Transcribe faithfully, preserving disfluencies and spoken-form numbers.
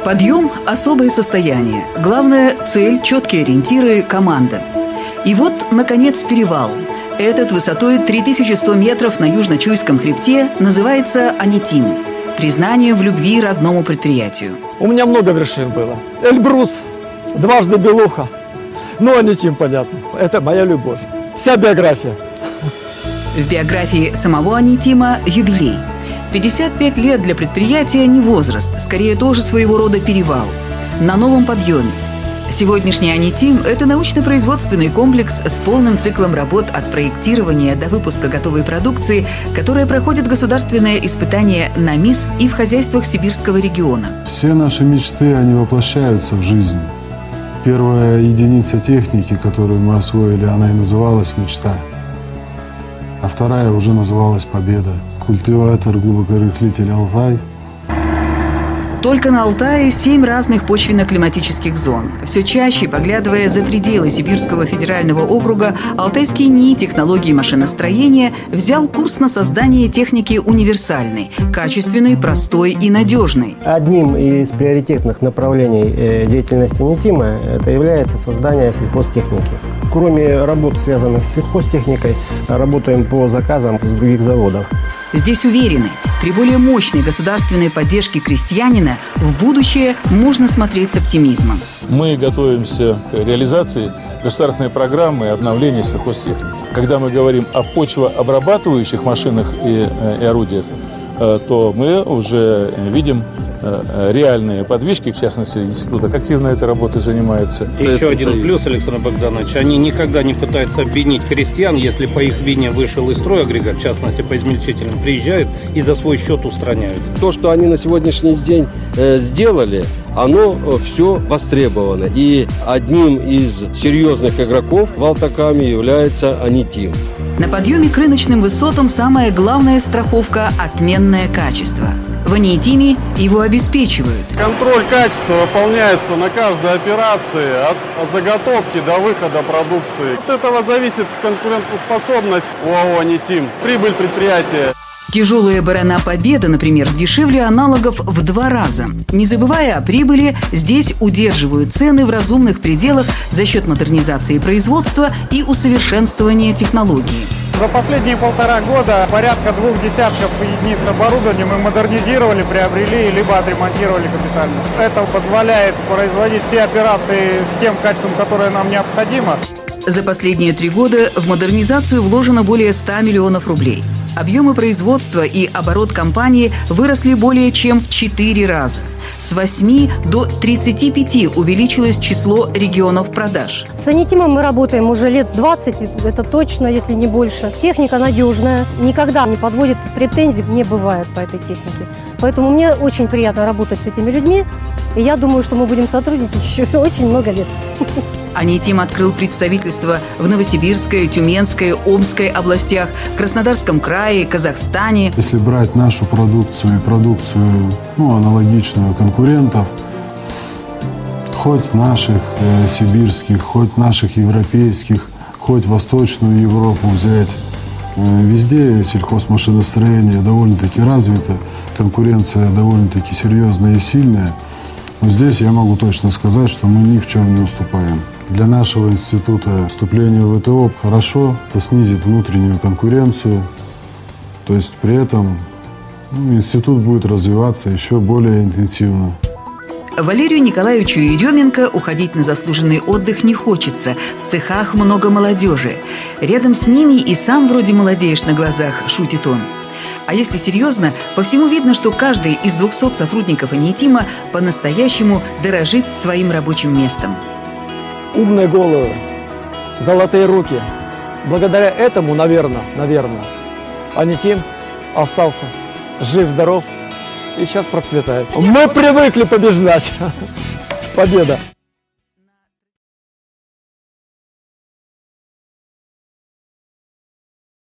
Подъем – особое состояние. Главное – цель, четкие ориентиры, команда. И вот, наконец, перевал. Этот высотой три тысячи сто метров на Южно-Чуйском хребте называется Анитим. Признание в любви родному предприятию. У меня много вершин было. Эльбрус, дважды Белуха. Ну, Анитим, понятно. Это моя любовь. Вся биография. В биографии самого Анитима юбилей. пятьдесят пять лет для предприятия не возраст, скорее тоже своего рода перевал. На новом подъеме. Сегодняшний Анитим – это научно-производственный комплекс с полным циклом работ от проектирования до выпуска готовой продукции, которая проходит государственное испытание на МИС и в хозяйствах сибирского региона. Все наши мечты, они воплощаются в жизнь. Первая единица техники, которую мы освоили, она и называлась «Мечта». А вторая уже называлась «Победа». Культиватор глубокорыхлитель «Алтай». Только на Алтае семь разных почвенно-климатических зон. Все чаще, поглядывая за пределы Сибирского федерального округа, Алтайский НИИ технологии машиностроения взял курс на создание техники универсальной, качественной, простой и надежной. Одним из приоритетных направлений деятельности Анитима это является создание сельхозтехники. Кроме работ, связанных с сельхозтехникой, работаем по заказам с других заводов. Здесь уверены, при более мощной государственной поддержке крестьянина в будущее можно смотреть с оптимизмом. Мы готовимся к реализации государственной программы обновления сельхозтехники. Когда мы говорим о почвообрабатывающих машинах и, и орудиях, то мы уже видим реальные подвижки, в частности, институт активно этой работой занимается. Еще один плюс, Александр Богданович, они никогда не пытаются обвинить крестьян, если по их вине вышел из строя агрегат, в частности по измельчителям, приезжают и за свой счет устраняют. То, что они на сегодняшний день э, сделали, оно все востребовано. И одним из серьезных игроков в Алтакаме является Анитим. На подъеме к рыночным высотам самая главная страховка – отменное качество. В Анитиме его обеспечивают. Контроль качества выполняется на каждой операции, от, от заготовки до выхода продукции. От этого зависит конкурентоспособность ОАО «Анитим», прибыль предприятия. Тяжелая барана «Победа», например, дешевле аналогов в два раза. Не забывая о прибыли, здесь удерживают цены в разумных пределах за счет модернизации производства и усовершенствования технологий. За последние полтора года порядка двух десятков единиц оборудования мы модернизировали, приобрели, либо отремонтировали капитально. Это позволяет производить все операции с тем качеством, которое нам необходимо. За последние три года в модернизацию вложено более ста миллионов рублей. Объемы производства и оборот компании выросли более чем в четыре раза. С восьми до тридцати пяти увеличилось число регионов продаж. С Анитимом мы работаем уже лет двадцать, это точно, если не больше. Техника надежная, никогда не подводит, претензий не бывает по этой технике. Поэтому мне очень приятно работать с этими людьми, и я думаю, что мы будем сотрудничать еще очень много лет. Анитим открыл представительство в Новосибирской, Тюменской, Омской областях, Краснодарском крае, Казахстане. Если брать нашу продукцию и продукцию, ну, аналогичную конкурентов, хоть наших э, сибирских, хоть наших европейских, хоть Восточную Европу взять, э, везде сельхозмашиностроение довольно-таки развито, конкуренция довольно-таки серьезная и сильная. Но здесь я могу точно сказать, что мы ни в чем не уступаем. Для нашего института вступление в ВТО хорошо, это снизит внутреннюю конкуренцию. То есть при этом ну, институт будет развиваться еще более интенсивно. Валерию Николаевичу Еременко уходить на заслуженный отдых не хочется. В цехах много молодежи. Рядом с ними и сам вроде молодеешь на глазах, шутит он. А если серьезно, по всему видно, что каждый из двухсот сотрудников Анитима по-настоящему дорожит своим рабочим местом. Умные головы, золотые руки. Благодаря этому, наверное, наверное, Анитим остался жив-здоров и сейчас процветает. Мы привыкли побеждать. Победа!